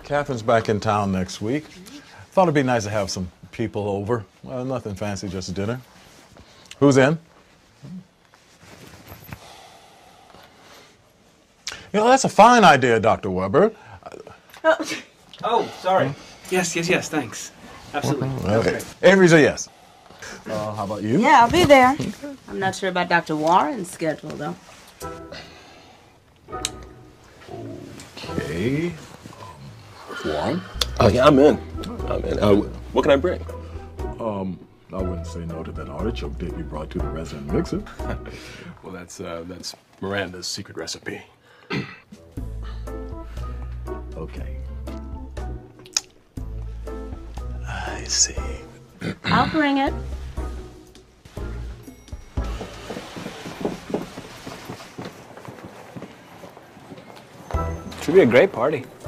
Catherine's back in town next week. Thought it'd be nice to have some people over. Well, nothing fancy, just a dinner. Who's in? You know, that's a fine idea, Dr. Weber. Oh, sorry. Yes, thanks. Absolutely. Okay. Avery's a yes. How about you? Yeah, I'll be there. I'm not sure about Dr. Warren's schedule, though. Okay. Warren? Oh, yeah, I'm in. What can I bring? I wouldn't say no to that artichoke dip you brought to the resident mixer. Well, that's Miranda's secret recipe. Okay. I see. I'll bring it. Should be a great party.